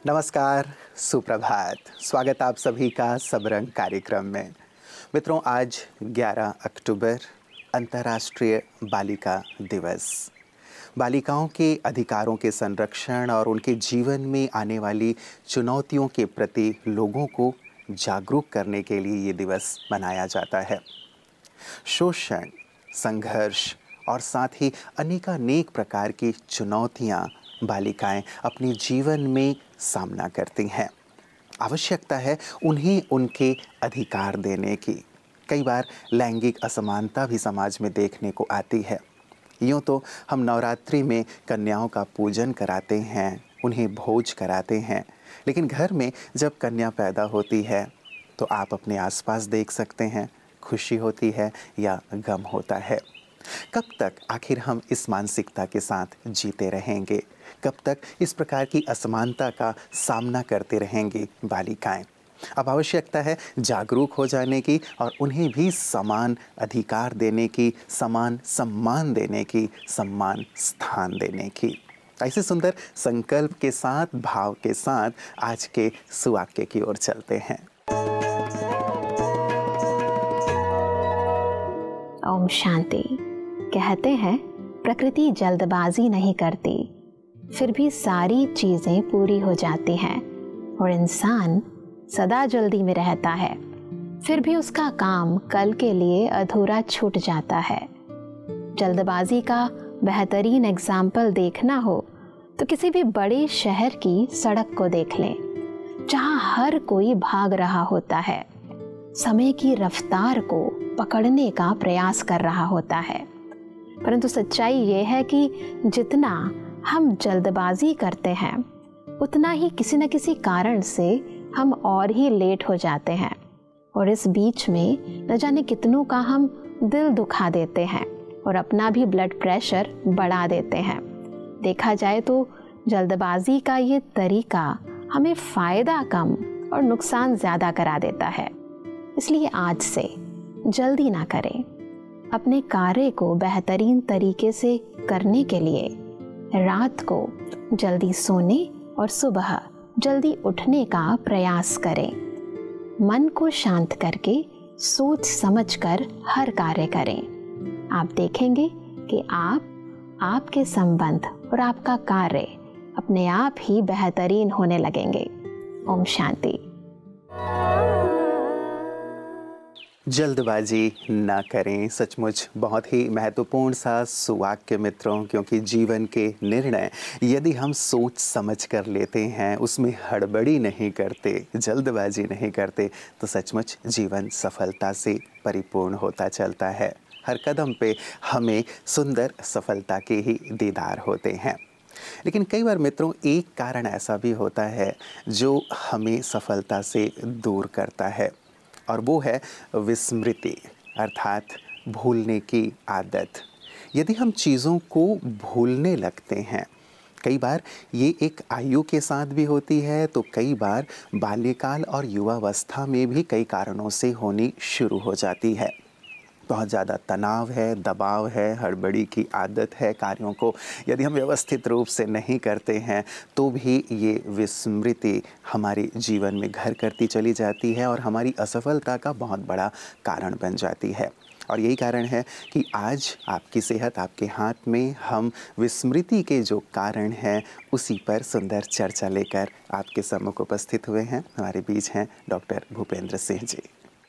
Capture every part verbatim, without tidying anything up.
नमस्कार, सुप्रभात। स्वागत आप सभी का सबरंग कार्यक्रम में। मित्रों, आज ग्यारह अक्टूबर अंतर्राष्ट्रीय बालिका दिवस। बालिकाओं के अधिकारों के संरक्षण और उनके जीवन में आने वाली चुनौतियों के प्रति लोगों को जागरूक करने के लिए ये दिवस मनाया जाता है। शोषण, संघर्ष और साथ ही अनेकानेक प्रकार की चुनौतियाँ बालिकाएं अपने जीवन में सामना करती हैं। आवश्यकता है उन्हें उनके अधिकार देने की। कई बार लैंगिक असमानता भी समाज में देखने को आती है। यूँ तो हम नवरात्रि में कन्याओं का पूजन कराते हैं, उन्हें भोज कराते हैं, लेकिन घर में जब कन्या पैदा होती है तो आप अपने आसपास देख सकते हैं, खुशी होती है या गम होता है। कब तक आखिर हम इस मानसिकता के साथ जीते रहेंगे? कब तक इस प्रकार की असमानता का सामना करते रहेंगी बालिकाएं? अब आवश्यकता है जागरूक हो जाने की और उन्हें भी समान अधिकार देने की, समान सम्मान देने की, सम्मान स्थान देने की। ऐसे सुंदर संकल्प के साथ, भाव के साथ आज के सुवाक्य की ओर चलते हैं। ओम शांति। कहते हैं प्रकृति जल्दबाजी नहीं करती, फिर भी सारी चीजें पूरी हो जाती हैं और इंसान सदा जल्दी में रहता है, फिर भी उसका काम कल के लिए अधूरा छूट जाता है। जल्दबाजी का बेहतरीन एग्जाम्पल देखना हो तो किसी भी बड़े शहर की सड़क को देख लें, जहां हर कोई भाग रहा होता है, समय की रफ्तार को पकड़ने का प्रयास कर रहा होता है। परंतु सच्चाई ये है कि जितना हम जल्दबाजी करते हैं, उतना ही किसी न किसी कारण से हम और ही लेट हो जाते हैं और इस बीच में न जाने कितनों का हम दिल दुखा देते हैं और अपना भी ब्लड प्रेशर बढ़ा देते हैं। देखा जाए तो जल्दबाजी का ये तरीका हमें फ़ायदा कम और नुकसान ज़्यादा करा देता है। इसलिए आज से जल्दी ना करें। अपने कार्य को बेहतरीन तरीके से करने के लिए रात को जल्दी सोने और सुबह जल्दी उठने का प्रयास करें। मन को शांत करके सोच समझकर हर कार्य करें। आप देखेंगे कि आप, आपके संबंध और आपका कार्य अपने आप ही बेहतरीन होने लगेंगे। ओम शांति। जल्दबाजी ना करें, सचमुच बहुत ही महत्वपूर्ण सा सुवाक्य मित्रों, क्योंकि जीवन के निर्णय यदि हम सोच समझ कर लेते हैं, उसमें हड़बड़ी नहीं करते, जल्दबाजी नहीं करते, तो सचमुच जीवन सफलता से परिपूर्ण होता चलता है। हर कदम पे हमें सुंदर सफलता के ही दीदार होते हैं। लेकिन कई बार मित्रों एक कारण ऐसा भी होता है जो हमें सफलता से दूर करता है, और वो है विस्मृति, अर्थात भूलने की आदत। यदि हम चीज़ों को भूलने लगते हैं, कई बार ये एक आयु के साथ भी होती है, तो कई बार बाल्यकाल और युवावस्था में भी कई कारणों से होनी शुरू हो जाती है। बहुत ज़्यादा तनाव है, दबाव है, हड़बड़ी की आदत है, कार्यों को यदि हम व्यवस्थित रूप से नहीं करते हैं तो भी ये विस्मृति हमारे जीवन में घर करती चली जाती है और हमारी असफलता का बहुत बड़ा कारण बन जाती है। और यही कारण है कि आज आपकी सेहत आपके हाथ में, हम विस्मृति के जो कारण हैं उसी पर सुंदर चर्चा लेकर आपके सम्मुख उपस्थित हुए हैं। हमारे बीच हैं डॉक्टर भूपेंद्र सिंह जी।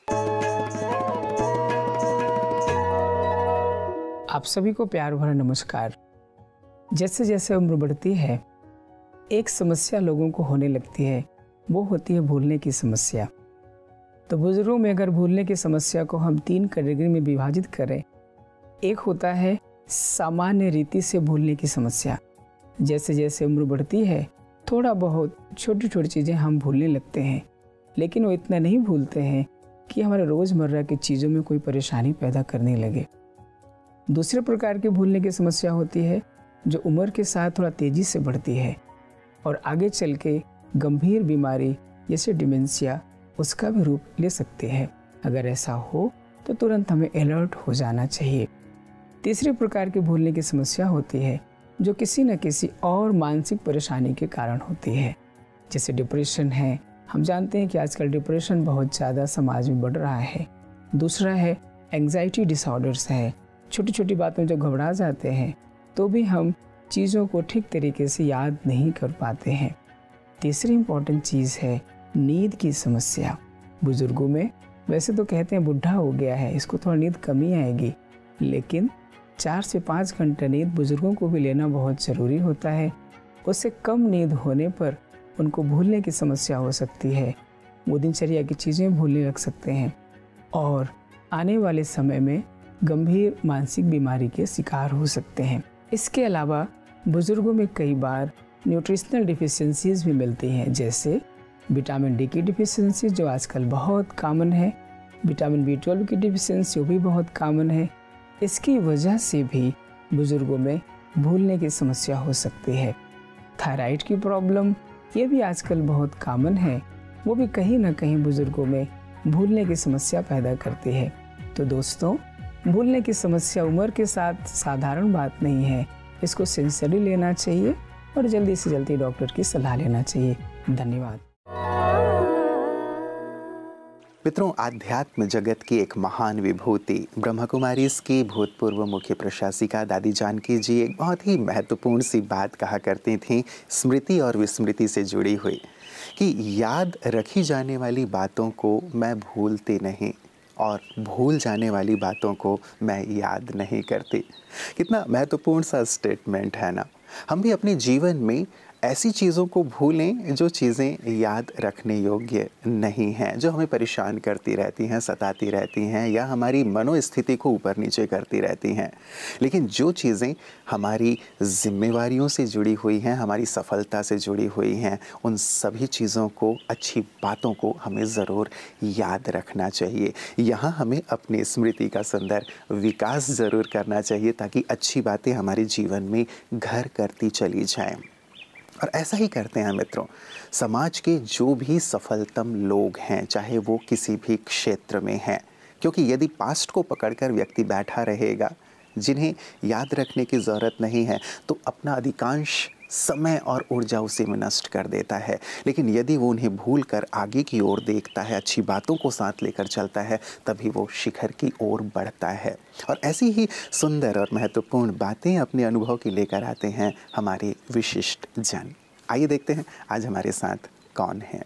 आप सभी को प्यार भरा नमस्कार। जैसे जैसे उम्र बढ़ती है, एक समस्या लोगों को होने लगती है, वो होती है भूलने की समस्या। तो बुजुर्गों में अगर भूलने की समस्या को हम तीन कैटेगरी में विभाजित करें, एक होता है सामान्य रीति से भूलने की समस्या। जैसे जैसे उम्र बढ़ती है, थोड़ा बहुत छोटी छोटी चीज़ें हम भूलने लगते हैं, लेकिन वो इतना नहीं भूलते हैं कि हमारे रोज़मर्रा की चीज़ों में कोई परेशानी पैदा करने लगे। दूसरे प्रकार की भूलने की समस्या होती है जो उम्र के साथ थोड़ा तेज़ी से बढ़ती है और आगे चल के गंभीर बीमारी जैसे डिमेंशिया उसका भी रूप ले सकती है। अगर ऐसा हो तो तुरंत हमें अलर्ट हो जाना चाहिए। तीसरे प्रकार की भूलने की समस्या होती है जो किसी न किसी और मानसिक परेशानी के कारण होती है। जैसे डिप्रेशन है, हम जानते हैं कि आजकल डिप्रेशन बहुत ज़्यादा समाज में बढ़ रहा है। दूसरा है एंग्जाइटी डिसऑर्डर्स है, छोटी छोटी बातों में जब घबरा जाते हैं तो भी हम चीज़ों को ठीक तरीके से याद नहीं कर पाते हैं। तीसरी इम्पॉर्टेंट चीज़ है नींद की समस्या। बुज़ुर्गों में वैसे तो कहते हैं बुढ़ा हो गया है, इसको थोड़ा नींद कमी आएगी, लेकिन चार से पाँच घंटे नींद बुज़ुर्गों को भी लेना बहुत ज़रूरी होता है। उससे कम नींद होने पर उनको भूलने की समस्या हो सकती है, वो दिनचर्या की चीज़ें भूलने लग सकते हैं और आने वाले समय में गंभीर मानसिक बीमारी के शिकार हो सकते हैं। इसके अलावा बुज़ुर्गों में कई बार न्यूट्रिशनल डिफिशियंसीज भी मिलती हैं, जैसे विटामिन डी की डिफिशियंसी जो आजकल बहुत कॉमन है, विटामिन बी ट्वेल्व की डिफिशियंसी भी बहुत कॉमन है। इसकी वजह से भी बुज़ुर्गों में भूलने की समस्या हो सकती है। थायराइड की प्रॉब्लम ये भी आजकल बहुत कॉमन है, वो भी कहीं ना कहीं बुज़ुर्गों में भूलने की समस्या पैदा करती है। तो दोस्तों, भूलने की समस्या उम्र के साथ साधारण बात नहीं है, इसको सिंसियरली लेना चाहिए और जल्दी से जल्दी डॉक्टर की सलाह लेना चाहिए। धन्यवाद। मित्रों, आध्यात्म जगत की एक महान विभूति ब्रह्मा कुमारीज़ की भूतपूर्व मुख्य प्रशासिका दादी जानकी जी एक बहुत ही महत्वपूर्ण सी बात कहा करती थीं, स्मृति और विस्मृति से जुड़ी हुई, कि याद रखी जाने वाली बातों को मैं भूलती नहीं और भूल जाने वाली बातों को मैं याद नहीं करती। कितना महत्वपूर्ण सा स्टेटमेंट है ना। हम भी अपने जीवन में ऐसी चीज़ों को भूलें जो चीज़ें याद रखने योग्य नहीं हैं, जो हमें परेशान करती रहती हैं, सताती रहती हैं या हमारी मनोस्थिति को ऊपर नीचे करती रहती हैं। लेकिन जो चीज़ें हमारी जिम्मेवारियों से जुड़ी हुई हैं, हमारी सफलता से जुड़ी हुई हैं, उन सभी चीज़ों को, अच्छी बातों को हमें ज़रूर याद रखना चाहिए। यहाँ हमें अपनी स्मृति का सुंदर विकास ज़रूर करना चाहिए ताकि अच्छी बातें हमारे जीवन में घर करती चली जाएं। और ऐसा ही करते हैं मित्रों, समाज के जो भी सफलतम लोग हैं, चाहे वो किसी भी क्षेत्र में हैं, क्योंकि यदि पास्ट को पकड़कर व्यक्ति बैठा रहेगा, जिन्हें याद रखने की ज़रूरत नहीं है, तो अपना अधिकांश समय और ऊर्जा उसी में नष्ट कर देता है। लेकिन यदि वो उन्हें भूल कर आगे की ओर देखता है, अच्छी बातों को साथ लेकर चलता है, तभी वो शिखर की ओर बढ़ता है। और ऐसी ही सुंदर और महत्वपूर्ण बातें अपने अनुभव की लेकर आते हैं हमारे विशिष्ट जन। आइए देखते हैं आज हमारे साथ कौन है।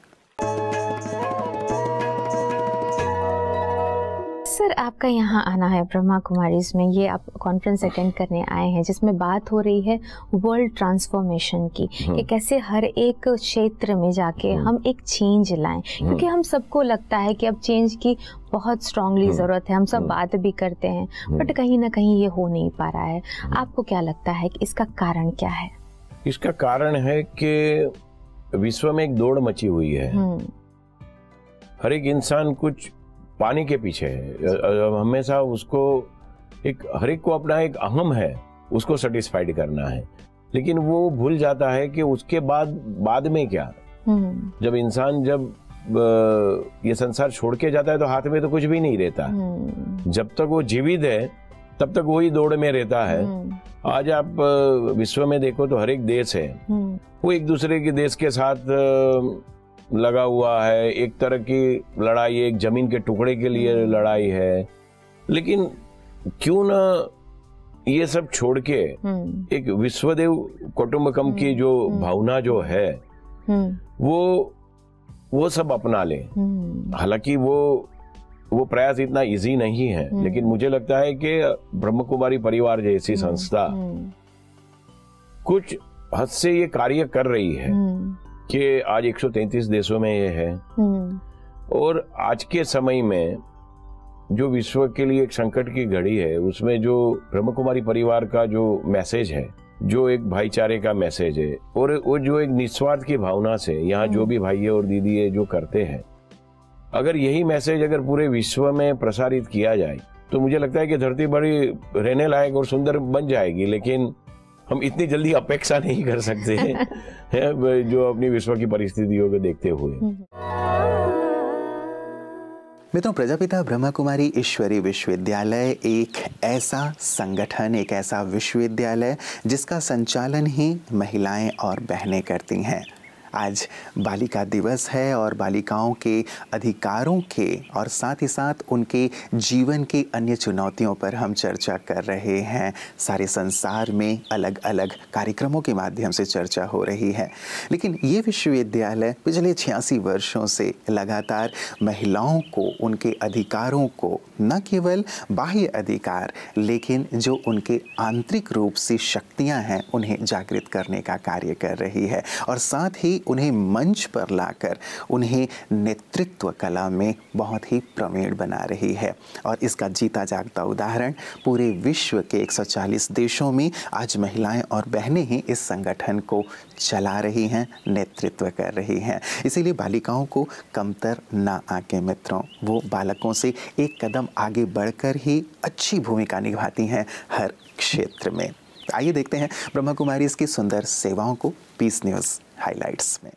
सर, आपका यहाँ आना है ब्रह्मा कुमारीज में, ये आप कॉन्फ्रेंस अटेंड करने आए हैं जिसमें बात हो रही है वर्ल्ड ट्रांसफॉर्मेशन की, कि कैसे हर एक क्षेत्र में जाके हम एक चेंज लाएं, क्योंकि हम सबको लगता है कि अब चेंज की बहुत स्ट्रांगली ज़रूरत है, हम सब बात भी करते हैं, बट कहीं ना कहीं ये हो नहीं पा रहा है। आपको क्या लगता है कि इसका कारण क्या है? इसका कारण है कि विश्व में एक दौड़ मची हुई है। हर एक इंसान कुछ पाने के पीछे है, हमेशा उसको एक हर एक को अपना एक अहम है, उसको सेटिस्फाइड करना है, लेकिन वो भूल जाता है कि उसके बाद बाद में क्या। जब इंसान जब ये संसार छोड़ के जाता है तो हाथ में तो कुछ भी नहीं रहता। जब तक वो जीवित है तब तक वही दौड़ में रहता है। आज आप विश्व में देखो तो हर एक देश है वो एक दूसरे के देश के साथ लगा हुआ है, एक तरह की लड़ाई, एक जमीन के टुकड़े के लिए लड़ाई है। लेकिन क्यों ना ये सब छोड़ के एक विश्वदेव कुटुंबकम की जो भावना जो है वो वो सब अपना ले। हालांकि वो वो प्रयास इतना इजी नहीं है, लेकिन मुझे लगता है कि ब्रह्म कुमारी परिवार जैसी संस्था कुछ हद से ये कार्य कर रही है कि आज एक सौ तैंतीस देशों में ये है। और आज के समय में जो विश्व के लिए एक संकट की घड़ी है, उसमें जो ब्रह्म कुमारी परिवार का जो मैसेज है, जो एक भाईचारे का मैसेज है, और वो जो एक निस्वार्थ की भावना से यहाँ जो भी भाई और दीदी है जो करते हैं, अगर यही मैसेज अगर पूरे विश्व में प्रसारित किया जाए तो मुझे लगता है कि धरती बड़ी रहने लायक और सुंदर बन जाएगी। लेकिन हम इतनी जल्दी अपेक्षा नहीं कर सकते हैं जो अपनी विश्व की परिस्थितियों को देखते हुए। मित्रों, प्रजापिता ब्रह्मा कुमारी ईश्वरी विश्वविद्यालय एक ऐसा संगठन, एक ऐसा विश्वविद्यालय जिसका संचालन ही महिलाएं और बहनें करती हैं। आज बालिका दिवस है और बालिकाओं के अधिकारों के और साथ ही साथ उनके जीवन के अन्य चुनौतियों पर हम चर्चा कर रहे हैं। सारे संसार में अलग अलग कार्यक्रमों के माध्यम से चर्चा हो रही है, लेकिन ये विश्वविद्यालय पिछले छियासी वर्षों से लगातार महिलाओं को उनके अधिकारों को न केवल बाह्य अधिकार लेकिन जो उनके आंतरिक रूप से शक्तियां हैं उन्हें जागृत करने का कार्य कर रही है और साथ ही उन्हें मंच पर लाकर उन्हें नेतृत्व कला में बहुत ही प्रवीण बना रही है। और इसका जीता जागता उदाहरण पूरे विश्व के एक सौ चालीस देशों में आज महिलाएं और बहनें ही इस संगठन को चला रही हैं, नेतृत्व कर रही हैं। इसीलिए बालिकाओं को कमतर ना आके मित्रों, वो बालकों से एक कदम आगे बढ़कर ही अच्छी भूमिका निभाती हैं हर क्षेत्र में। आइए देखते हैं ब्रह्मा कुमारी इसकी सुंदर सेवाओं को पीस न्यूज़ हाइलाइट्स में।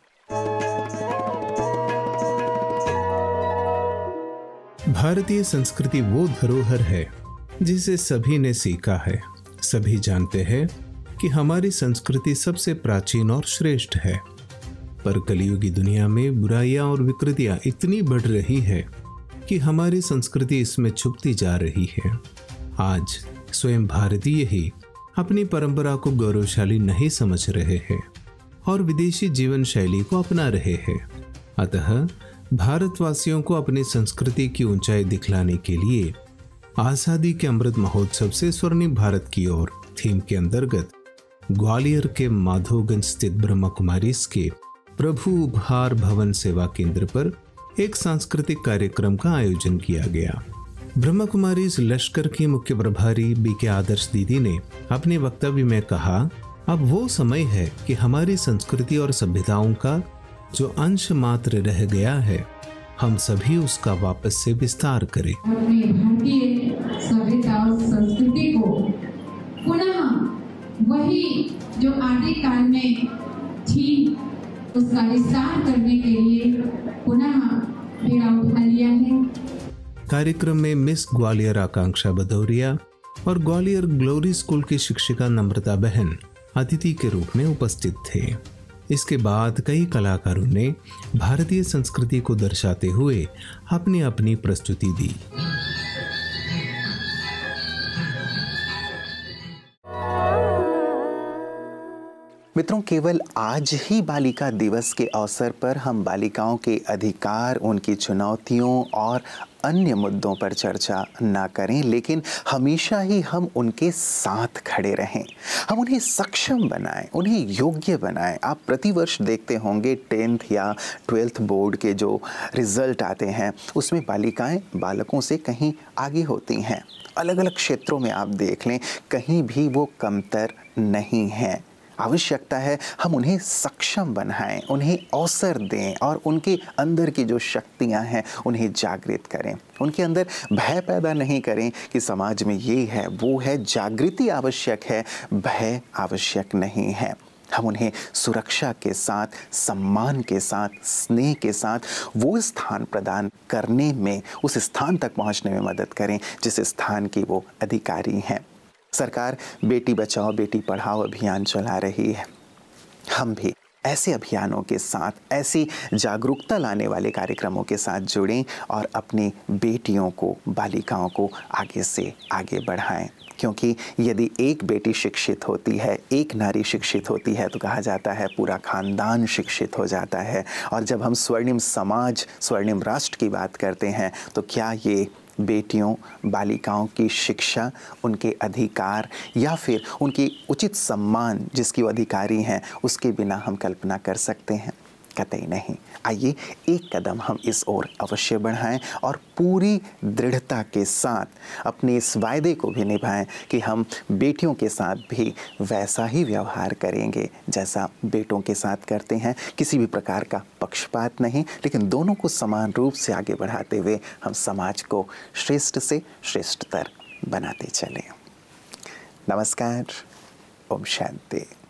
भारतीय संस्कृति वो धरोहर है जिसे सभी ने सीखा है। सभी जानते हैं कि हमारी संस्कृति सबसे प्राचीन और श्रेष्ठ है, पर कलियुगी दुनिया में बुराइयां और विकृतियां इतनी बढ़ रही है कि हमारी संस्कृति इसमें छुपती जा रही है। आज स्वयं भारतीय ही अपनी परंपरा को गौरवशाली नहीं समझ रहे हैं और विदेशी जीवन शैली को अपना रहे हैं। अतः भारतवासियों को अपनी संस्कृति की ऊंचाई दिखलाने के लिए आजादी के अमृत महोत्सव से स्वर्णिम भारत की ओर थीम के अंतर्गत ग्वालियर के माधोगंज स्थित ब्रह्मा कुमारीज के प्रभु उपहार भवन सेवा केंद्र पर एक सांस्कृतिक कार्यक्रम का आयोजन किया गया। ब्रह्मा कुमारीज लश्कर की मुख्य प्रभारी बी के आदर्श दीदी ने अपने वक्तव्य में कहा, अब वो समय है कि हमारी संस्कृति और सभ्यताओं का जो अंश मात्र रह गया है, हम सभी उसका वापस से विस्तार करें। अपनी भारतीय सभ्यता और संस्कृति को पुनः वही जो आदि काल में थी उसका विस्तार करने के लिए पुनः बेड़ा उठा लिया है। कार्यक्रम में मिस ग्वालियर आकांक्षा भदौरिया और ग्वालियर ग्लोरी स्कूल की शिक्षिका नम्रता बहन अतिथि के रूप में उपस्थित थे। इसके बाद कई कलाकारों ने भारतीय संस्कृति को दर्शाते हुए अपनी अपनी प्रस्तुति दी। मित्रों, केवल आज ही बालिका दिवस के अवसर पर हम बालिकाओं के अधिकार, उनकी चुनौतियों और अन्य मुद्दों पर चर्चा ना करें, लेकिन हमेशा ही हम उनके साथ खड़े रहें, हम उन्हें सक्षम बनाएं, उन्हें योग्य बनाएं। आप प्रतिवर्ष देखते होंगे टेंथ या ट्वेल्थ बोर्ड के जो रिज़ल्ट आते हैं उसमें बालिकाएं बालकों से कहीं आगे होती हैं। अलग अलग क्षेत्रों में आप देख लें, कहीं भी वो कमतर नहीं हैं। आवश्यकता है हम उन्हें सक्षम बनाएं, उन्हें अवसर दें और उनके अंदर की जो शक्तियां हैं उन्हें जागृत करें। उनके अंदर भय पैदा नहीं करें कि समाज में ये है वो है। जागृति आवश्यक है, भय आवश्यक नहीं है। हम उन्हें सुरक्षा के साथ, सम्मान के साथ, स्नेह के साथ वो स्थान प्रदान करने में, उस स्थान तक पहुंचने में मदद करें जिस स्थान की वो अधिकारी हैं। सरकार बेटी बचाओ बेटी पढ़ाओ अभियान चला रही है। हम भी ऐसे अभियानों के साथ, ऐसी जागरूकता लाने वाले कार्यक्रमों के साथ जुड़ें और अपनी बेटियों को, बालिकाओं को आगे से आगे बढ़ाएं। क्योंकि यदि एक बेटी शिक्षित होती है, एक नारी शिक्षित होती है तो कहा जाता है पूरा खानदान शिक्षित हो जाता है। और जब हम स्वर्णिम समाज, स्वर्णिम राष्ट्र की बात करते हैं तो क्या ये बेटियों, बालिकाओं की शिक्षा, उनके अधिकार या फिर उनकी उचित सम्मान जिसकी वो अधिकारी हैं उसके बिना हम कल्पना कर सकते हैं? कतई नहीं। आइए एक कदम हम इस ओर अवश्य बढ़ाएं और पूरी दृढ़ता के साथ अपने इस वायदे को भी निभाएं कि हम बेटियों के साथ भी वैसा ही व्यवहार करेंगे जैसा बेटों के साथ करते हैं। किसी भी प्रकार का पक्षपात नहीं, लेकिन दोनों को समान रूप से आगे बढ़ाते हुए हम समाज को श्रेष्ठ से श्रेष्ठतर बनाते चलें। नमस्कार, ओम शांति।